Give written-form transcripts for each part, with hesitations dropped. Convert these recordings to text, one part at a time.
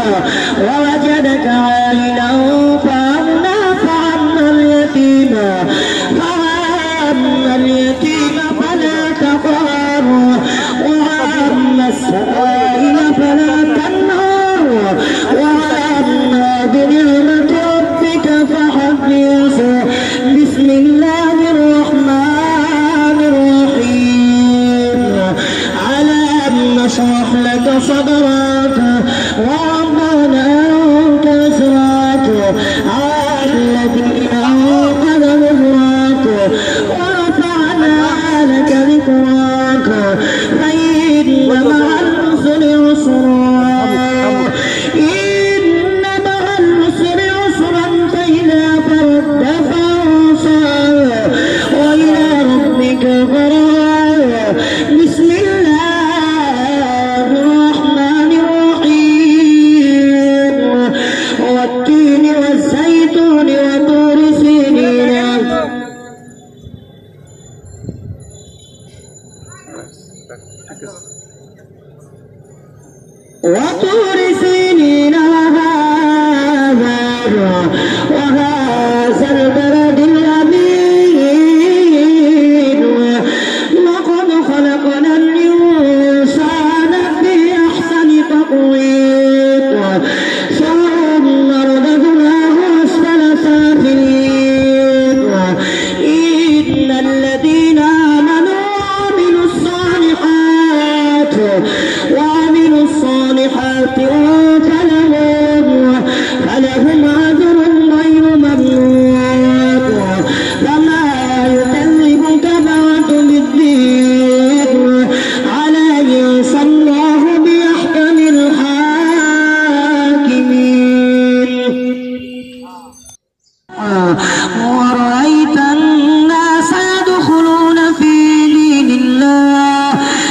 ووجدك عائلا فأغنى فأما اليتيم فلا تقهر وأما السائل فلا تنهر وأما بنعمة ربك فحدث. بسم الله الرحمن الرحيم. ألم نشرح لك صدرك ووضعنا عنك وزرك الذي أنقض ظهرك ورفعنا لك ذكرك فإن مع العسر يسرا إن مع العسر يسرا فإذا فرغت فانصب وإلى ربك فارغب. بسم الله الرحمن الرحيم. والتين والزيتون وطور سينين وطور سينين وهذا البلد الأمين. لقد خلقنا الإنسان في أحسن تقويم ثم رددناه أسفل سافلين. إن الذين آمنوا وعملوا الصالحات فلهم أجر غير ممنون. فما يكذبك بعد بالدين أليس الله بأحكم الحاكمين. ورأيت الناس يدخلون في دين الله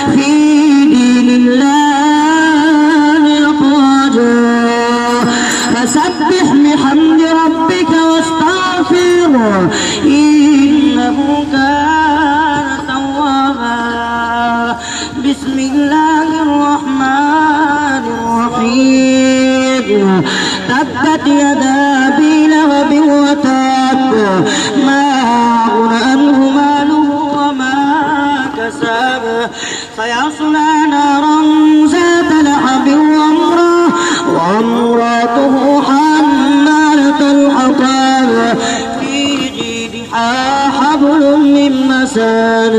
فسبح بحمد ربك واستغفره إنه كان توابا. بسم الله الرحمن الرحيم. تبت يدا أبي لهب وتب ما أغنى عنه ماله وما كسب سيصلى نارا ذات لهب وامرأته حمالة الحطب في جيدها حبل من مسد.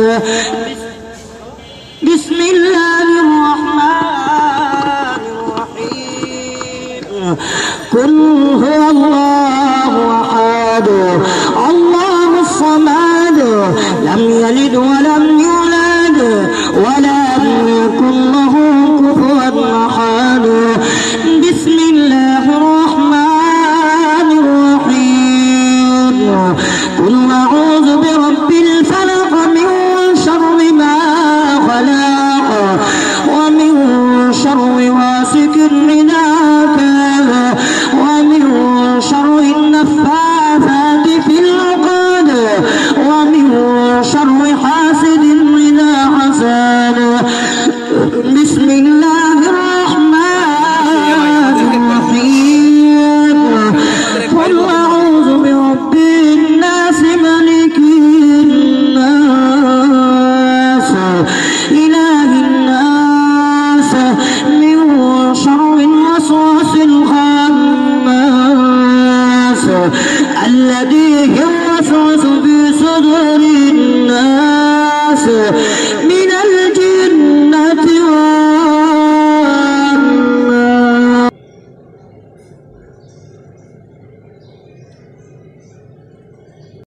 بسم الله الرحمن الرحيم. قل هو الله أحد الله الصمد لم يلد ولم يولد ولم يكن له كفوا أحد. بسم الله الرحمن الرحيم. قل أعوذ برب الفلق من شر ما خلق ومن شر غاسق إذا وقب ومن شر النفاثات في العقد ومن شر حاسد إذا حسد. بسم الله الرحمن الرحيم. قل أعوذ برب الناس ملك الناس